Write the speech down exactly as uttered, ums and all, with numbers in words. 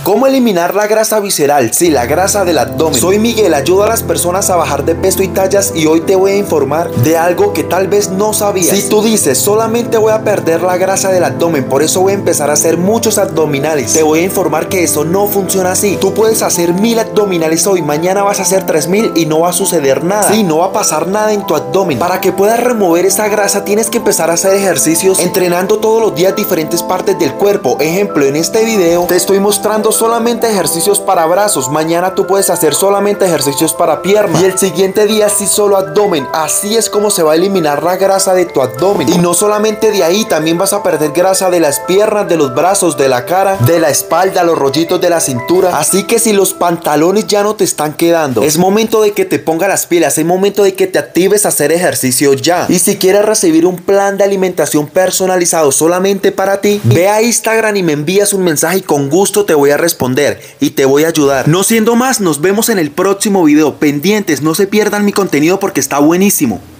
¿Cómo eliminar la grasa visceral? Sí, la grasa del abdomen. Soy Miguel, ayudo a las personas a bajar de peso y tallas y hoy te voy a informar de algo que tal vez no sabías. Si tú dices, solamente voy a perder la grasa del abdomen, por eso voy a empezar a hacer muchos abdominales, te voy a informar que eso no funciona así. Tú puedes hacer mil abdominales hoy, mañana vas a hacer tres mil y no va a suceder nada. Sí, no va a pasar nada en tu abdomen. Para que puedas remover esa grasa tienes que empezar a hacer ejercicios entrenando todos los días diferentes partes del cuerpo. Ejemplo, en este video te estoy mostrando solamente ejercicios para brazos, mañana tú puedes hacer solamente ejercicios para piernas y el siguiente día sí solo abdomen. Así es como se va a eliminar la grasa de tu abdomen. Y no solamente de ahí, también vas a perder grasa de las piernas, de los brazos, de la cara, de la espalda, los rollitos de la cintura. Así que si los pantalones ya no te están quedando, es momento de que te pongas las pilas, es momento de que te actives a hacer ejercicio ya. Y si quieres recibir un plan de alimentación personalizado solamente para ti, ve a Instagram y me envías un mensaje y con gusto te voy a responder y te voy a ayudar. No siendo más, nos vemos en el próximo video. Pendientes, no se pierdan mi contenido porque está buenísimo.